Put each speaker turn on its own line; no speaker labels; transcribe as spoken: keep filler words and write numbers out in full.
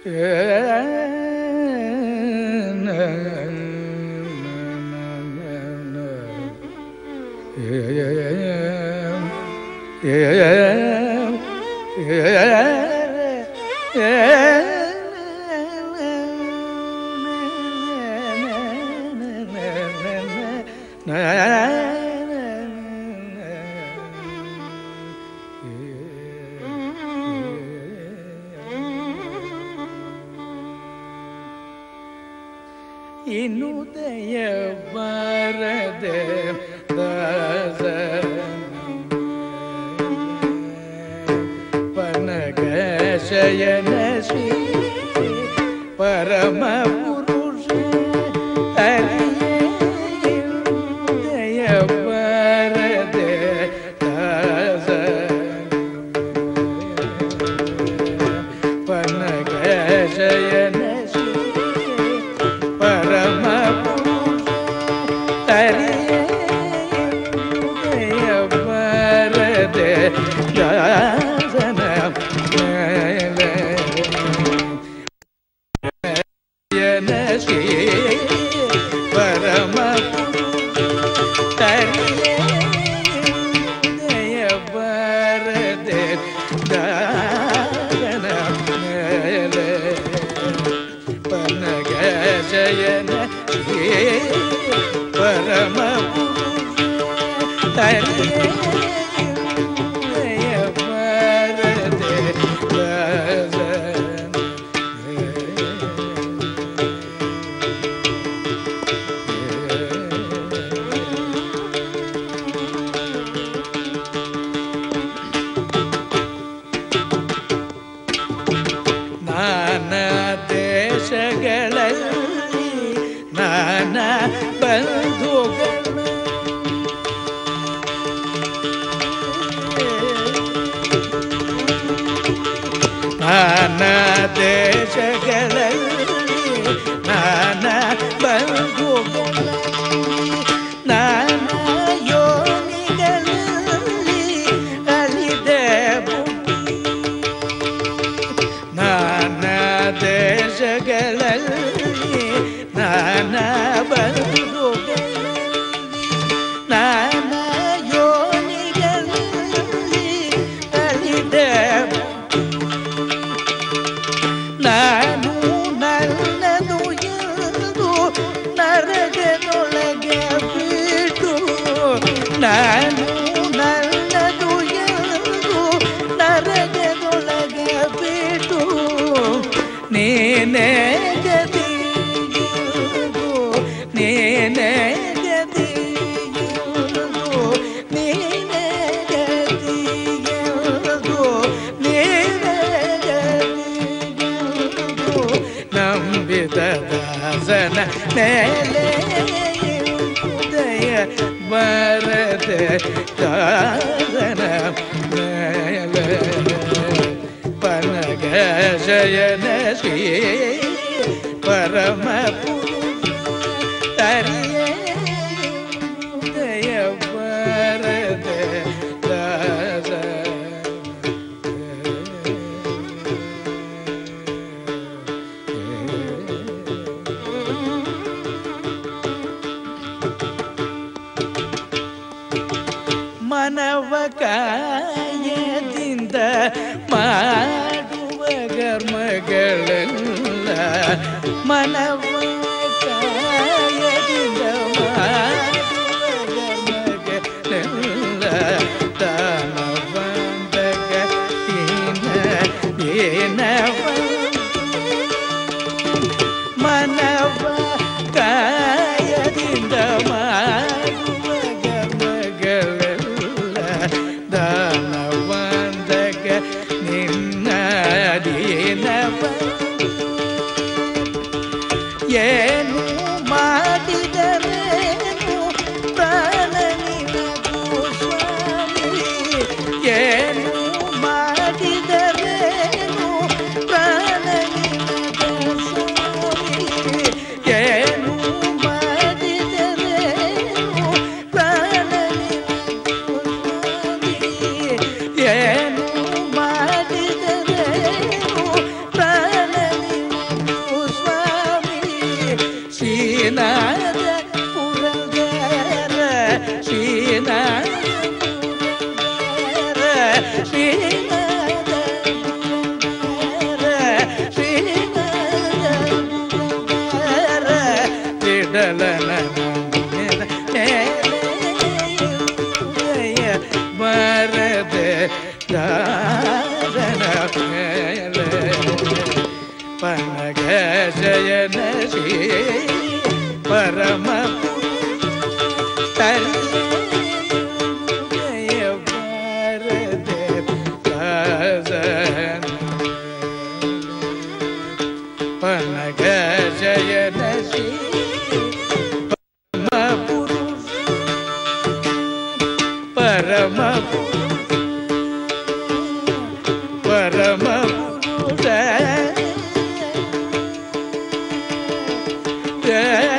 ಇನ್ನುದಯ ಬಾರದೆ ದಾಸನ ಪನಗ ಶಯನ ಶ್ರೀ ಪರಮ ಪುರುಷ ಇನ್ನುದಯ ಬಾರದೆ ದಾಸನ ಪನಗ ಶಯನ ಪರಮ ಪುರುಷ ತರಿಯ ಬರದೆ ದಾಸನ ಮೇಲೆ ಶ್ರೀ ಪರಮ ಪುರುಷ ತರಿಯ ಬರದೆ ದಾಸನ ಮೇಲೆ ಪನಗ ಶಯನ ಪರಮ ಪುರುಷ ತರಿಯ ಬರದೆ ದಾಸನ ನಾನಾ ದೇಶಗಳಲ್ಲಿ ನಾನಾ ಬಂಧುಗಳು ನಾನಾ ದೇಶಗಳಲ್ಲಿ ನಾನಾ ಬಂಧುಗಳು ನಾನಾ ಯೋನಿಗಳಲ್ಲಿ ಅಲಿದೆ ನಾನಾ ದೇಶಗಳಲ್ಲಿ ನಾನಾ ಬಂಧುಗಳಲ್ಲಿ ನಾನಾ ಯೋನಿಗಳಲ್ಲಿ ಅಲಿದೆ ನಾನು ನನ್ನದು ಎಂದು ನರಗನೊಳಗೆ ಬಿಟ್ಟು ನಾನು ನನ್ನದು ಎಂದು ನರಗನೊಳಗೆ ಬಿಟ್ಟು ನೀನೇ ಗತಿಯುವುದು ನೀನೇ ಗತಿಯುವುದು ನೀನೇ ಗತಿಯುವುದು ನೀನೇ ಗತಿಯುವುದು ನಂಬಿದ ದಾಸನ ಮೇಲೆ ಉದಯ ಬರದೆ ದಾಸನ ಮೇಲೆ ಪನಗ ಶಯನ ಶ್ರೀ ಪರಮ ಪುರುಷ ತರಿಯ ಉದಯ ಬರದೆ ದಾಸನ ಮನವ ಕಾಯದಿಂದ ಮಾಡುವ ಕರ್ಮಗಳೆಲ್ಲ ಮನವ ಕಾಯದಿಂದ ಮಾಡುವ ಕರ್ಮಗಳೆಲ್ಲ ತಾನವಂದಗ ಏನವ ಮನವ ಕಾಯದಿಂದ ಮಾಡುವ ಕರ್ಮಗಳೆಲ್ಲ ದಾನವಂದಗ ನಿನ್ನದೀನವ ಏನು ಮಾಡಿದರೇನು ಪ್ರಾಣ ನಿನಗೂ ಸ್ವಾಮಿ ಏನು ಮಾಡಿದರೇನು ಪ್ರಾಣ ನಿನಗೂ ಸ್ವಾಮಿ ಏನು ಮಾಡಿದರೇನು ಪ್ರಾಣ ನಿನಗೂ ಸ್ವಾಮಿ ಏನು ಮಾಡಿದರೇನು ಪ್ರಾಣ ನಿನಗೂ ಪನಗ ಶಯನ ಶ್ರೀ ಪರಮ ತನ್ನಯ ಭಾರತೆ ದಾಸನ ಪನಗ ಶಯನ ಶ್ರೀ ಪರಮ ಪರಮ ಪುರುಷ